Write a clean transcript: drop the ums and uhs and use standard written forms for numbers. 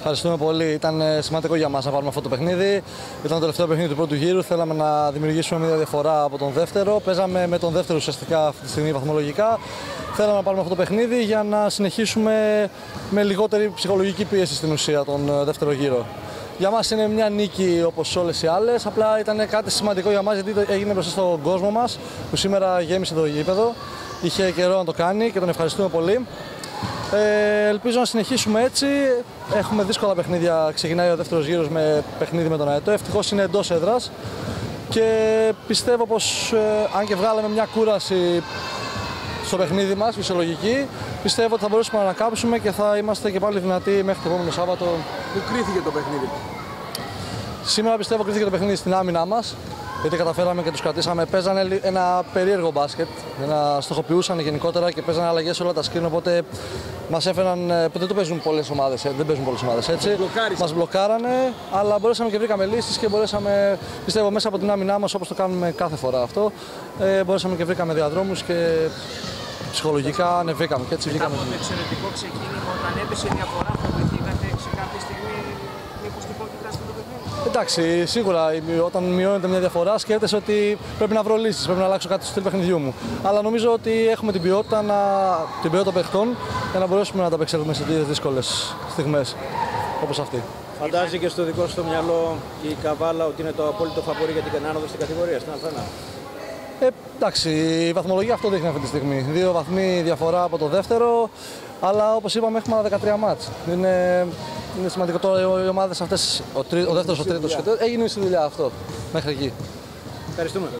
Ευχαριστούμε πολύ. Ήταν σημαντικό για μας να πάρουμε αυτό το παιχνίδι. Ήταν το τελευταίο παιχνίδι του πρώτου γύρου. Θέλαμε να δημιουργήσουμε μια διαφορά από τον δεύτερο. Παίζαμε με τον δεύτερο ουσιαστικά αυτή τη στιγμή βαθμολογικά. Θέλαμε να πάρουμε αυτό το παιχνίδι για να συνεχίσουμε με λιγότερη ψυχολογική πίεση στην ουσία τον δεύτερο γύρο. Για μας είναι μια νίκη όπως όλες οι άλλες. Απλά ήταν κάτι σημαντικό για μας γιατί έγινε μπροστά στον κόσμο μας που σήμερα γέμισε το γήπεδο. Είχε καιρό να το κάνει και τον ευχαριστούμε πολύ. Ελπίζω να συνεχίσουμε έτσι. Έχουμε δύσκολα παιχνίδια. Ξεκινάει ο δεύτερος γύρος με παιχνίδι με τον ΑΕΤΟ. Ευτυχώς είναι εντός έδρας. Και πιστεύω πως αν και βγάλαμε μια κούραση στο παιχνίδι μας, φυσιολογική, πιστεύω ότι θα μπορέσουμε να ανακάμψουμε και θα είμαστε και πάλι δυνατοί μέχρι το επόμενο Σάββατο. Πού κρίθηκε το παιχνίδι? Σήμερα πιστεύω κρίθηκε το παιχνίδι στην άμυνά μας. Γιατί καταφέραμε και τους κρατήσαμε. Παίζανε ένα περίεργο μπάσκετ. Στοχοποιούσαν γενικότερα και παίζανε αλλαγές σε όλα τα σκριν. Οπότε μας έφεραν. Δεν το παίζουν πολλές ομάδες. Δεν παίζουν πολλές ομάδες έτσι. Μας μπλοκάρανε, αλλά μπορέσαμε και βρήκαμε λύσεις και μπορέσαμε, πιστεύω, μέσα από την άμυνά μας, όπως το κάνουμε κάθε φορά αυτό, μπορέσαμε και βρήκαμε διαδρόμους και ψυχολογικά ανεβήκαμε. Και έτσι βγήκαμε. Μετά από το εξαιρετικό ξεκίνημα, όταν έπεσε η διαφορά, φοβηθήκατε σε κάποια στιγμή μήπως τυχόν κοιτάξτε το παιχνίδι? Εντάξει, σίγουρα όταν μειώνεται μια διαφορά σκέφτεσαι ότι πρέπει να βρω λύσεις, πρέπει να αλλάξω κάτι στο στυλ παιχνιδιού μου. Αλλά νομίζω ότι έχουμε την ποιότητα των παιχτών για να μπορέσουμε να τα απεξέλθουμε σε δύσκολες στιγμές όπως αυτή. Φαντάζει και στο δικό σου το μυαλό και η Καβάλα ότι είναι το απόλυτο φαβορί για την άνοδο στην κατηγορία, στην Α1? Εντάξει, η βαθμολογία αυτό δείχνει αυτή τη στιγμή. 2 βαθμοί διαφορά από το δεύτερο, αλλά όπως είπαμε έχουμε άλλα 13 μάτς. Είναι σημαντικό τώρα οι ομάδες αυτές, ο δεύτερος, ο τρίτος, έγινε η δουλειά αυτό μέχρι εκεί. Ευχαριστούμε.